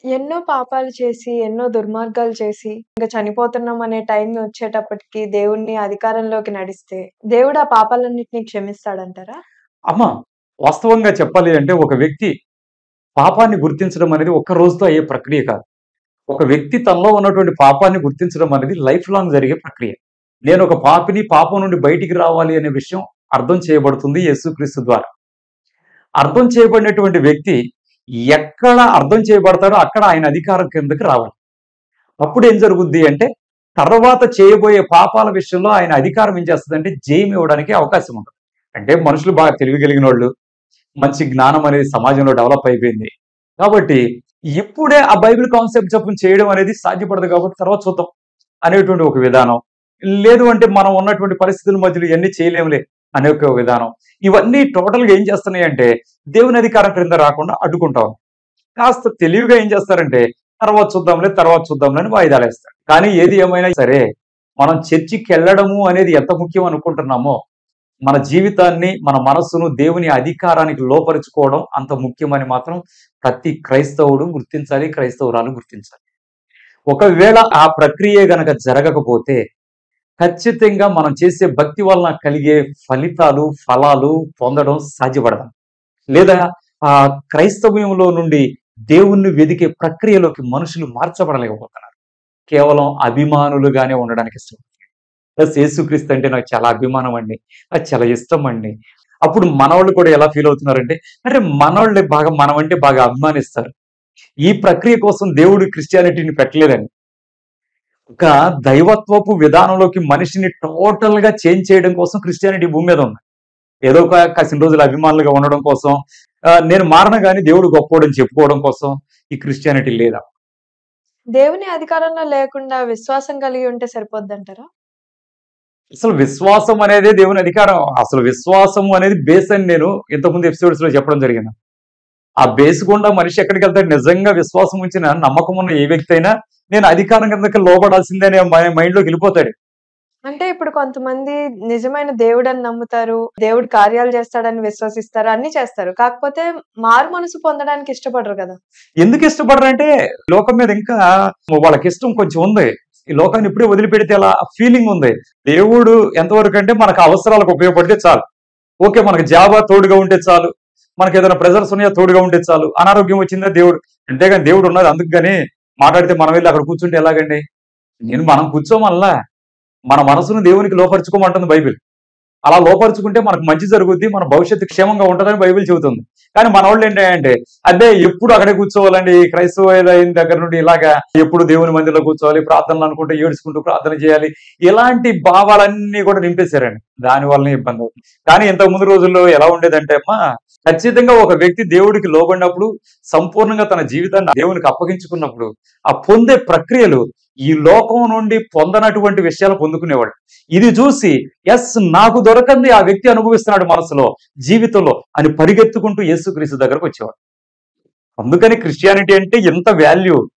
ఎన్నో పాపాలు చేసి, ఎన్నో దుర్మార్గాలు చేసి, ఇంక చనిపోతున్నాం అనే టైం వచ్చేటప్పటికి దేవుడిని అధికారంలోకి నడిస్తే, దేవుడు ఆ పాపాలన్నిటిని క్షమిస్తాడంటారా? అమ్మ, వాస్తవంగా చెప్పాలి అంటే ఒక వ్యక్తి పాపాన్ని గుర్తించడం అనేది ఒక్క రోజుతో అయ్యే ప్రక్రియ కాదు. ఒక వ్యక్తి తనలో ఉన్నటువంటి పాపాన్ని గుర్తించడం అనేది లైఫ్ లాంగ్ జరిగే ప్రక్రియ. నేను ఒక పాపిని, పాపం నుండి బయటికి రావాలి అనే విషయం అర్థం చేయబడుతుంది యేసుక్రీస్తు ద్వారా. అర్థం చేయబడినటువంటి వ్యక్తి ఎక్కడ అర్థం చేయబడతాడో అక్కడ ఆయన అధికారం కిందకి రావాలి. అప్పుడు ఏం జరుగుద్ది అంటే తర్వాత చేయబోయే పాపాల విషయంలో ఆయన అధికారం ఏం చేస్తుందంటే జయం ఇవ్వడానికి అవకాశం ఉంటుంది. అంటే మనుషులు బాగా తెలివిగలిగిన వాళ్ళు, మంచి జ్ఞానం అనేది సమాజంలో డెవలప్ అయిపోయింది కాబట్టి ఇప్పుడే ఆ బైబిల్ కాన్సెప్ట్ చొప్పున చేయడం అనేది సాధ్యపడదు కాబట్టి తర్వాత చూద్దాం అనేటువంటి ఒక విధానం. లేదు అంటే మనం ఉన్నటువంటి పరిస్థితుల మధ్యలో ఇవన్నీ చేయలేములే అనే ఒక విధానం. ఇవన్నీ టోటల్గా ఏం చేస్తున్నాయి అంటే దేవుని అధికారం క్రింద రాకుండా అడ్డుకుంటాం. కాస్త తెలివిగా ఏం చేస్తారంటే తర్వాత చూద్దాంలే అని వాయిదాలు వేస్తారు. కానీ ఏది ఏమైనా సరే మనం చర్చికి వెళ్ళడము అనేది ఎంత ముఖ్యం అనుకుంటున్నామో మన జీవితాన్ని, మన మనస్సును దేవుని అధికారానికి లోపరుచుకోవడం అంత ముఖ్యమని మాత్రం ప్రతి క్రైస్తవుడు గుర్తించాలి, క్రైస్తవురాలు గుర్తించాలి. ఒకవేళ ఆ ప్రక్రియ గనక జరగకపోతే ఖచ్చితంగా మనం చేసే భక్తి వలన కలిగే ఫలితాలు, ఫలాలు పొందడం సాధ్యపడదు. లేదా ఆ క్రైస్తవ్యంలో నుండి దేవుణ్ణి వెదికే ప్రక్రియలోకి మనుషులు మార్చబడలేకపోతున్నారు. కేవలం అభిమానులుగానే ఉండడానికి ఇష్టం. ప్లస్ యేసుక్రీస్తు అంటే నాకు చాలా అభిమానం అండి, నాకు చాలా ఇష్టం అండి. అప్పుడు మనవాళ్ళు కూడా ఎలా ఫీల్ అవుతున్నారంటే అరే మనవాళ్ళే బాగా మనమంటే బాగా అభిమానిస్తారు. ఈ ప్రక్రియ కోసం దేవుడు క్రిస్టియానిటీని పెట్టలేదండి. ఒక దైవత్వపు విధానంలోకి మనిషిని టోటల్ గా చేంజ్ చేయడం కోసం క్రిస్టియానిటీ భూమి మీద ఉంది. ఏదో ఒక కాసిన రోజులు అభిమానులుగా ఉండడం కోసం నేను మారను కానీ దేవుడు గొప్పోడని చెప్పుకోవడం కోసం ఈ క్రిస్టియానిటీ లేదా. దేవుని అధికారంలో లేకుండా విశ్వాసం కలిగి ఉంటే సరిపోద్దంటారా? అసలు విశ్వాసం అనేది దేవుని అధికారం. అసలు విశ్వాసం అనేది బేస్ అని నేను ఇంతకుముందు ఎపిసోడ్స్ లో చెప్పడం జరిగింది. ఆ బేస్ గుండా మనిషి ఎక్కడికి వెళ్తాడు? నిజంగా విశ్వాసం ఉంచిన నమ్మకం ఉన్న ఏ వ్యక్తి అయినా నేను అధికారం కిందకి లోపడాల్సిందే అనే మైండ్ లోకి వెళ్ళిపోతాడు. అంటే ఇప్పుడు కొంతమంది నిజమైన దేవుడని నమ్ముతారు. దేవుడు కార్యాలు చేస్తాడని విశ్వసిస్తారు. అన్నీ చేస్తారు. కాకపోతే మారు మనసు పొందడానికి ఇష్టపడరు కదా! ఎందుకు ఇష్టపడరంటే లోకం మీద ఇంకా వాళ్ళకి ఇష్టం కొంచెం ఉంది. ఈ లోకాన్ని ఇప్పుడే వదిలిపెడితే అలా ఫీలింగ్ ఉంది. దేవుడు ఎంతవరకు అంటే మనకు అవసరాలకు ఉపయోగపడితే చాలు. ఓకే, మనకు జాబా తోడుగా ఉంటే చాలు, మనకి ఏదైనా ప్రెజర్స్ ఉన్నాయా తోడుగా ఉంటే చాలు, అనారోగ్యం వచ్చిందా దేవుడు, అంతేగాని దేవుడు ఉన్నది అందుకు కానీ మాట్లాడితే మనం వెళ్ళి అక్కడ కూర్చుంటే ఎలాగండి? మనం కూర్చోమల్లా మన మనసును దేవునికి లోపరుచుకోమంటుంది బైబిల్. అలా లోపరుచుకుంటే మనకు మంచి జరుగుద్ది, మన భవిష్యత్తు క్షేమంగా ఉంటుందని బైబిల్ చెబుతుంది. కానీ మన వాళ్ళు ఏంటంటే అదే ఎప్పుడు అక్కడే కూర్చోవాలండి, క్రైస్తవుల దగ్గర నుండి ఇలాగా ఎప్పుడు దేవుని మందిలో కూర్చోవాలి, ప్రార్థనలు అనుకుంటే ఏడుచుకుంటూ ప్రార్థన చేయాలి, ఇలాంటి భావాలన్నీ కూడా నింపేశారండి. దాని వల్లనే ఇబ్బంది అవుతుంది. కానీ ఇంతకు ముందు రోజుల్లో ఎలా ఉండేదంటే అమ్మా ఖచ్చితంగా ఒక వ్యక్తి దేవుడికి లోబడినప్పుడు, సంపూర్ణంగా తన జీవితాన్ని దేవునికి అప్పగించుకున్నప్పుడు ఆ పొందే ప్రక్రియలు ఈ లోకం నుండి పొందనటువంటి విషయాలు పొందుకునేవాడు. ఇది చూసి ఎస్ నాకు దొరకంది ఆ వ్యక్తి అనుభవిస్తున్నాడు మనసులో, జీవితంలో అని పరిగెత్తుకుంటూ యేసుక్రీస్తు దగ్గరకు వచ్చేవాడు. అందుకని క్రిస్టియానిటీ అంటే ఎంత వాల్యూ.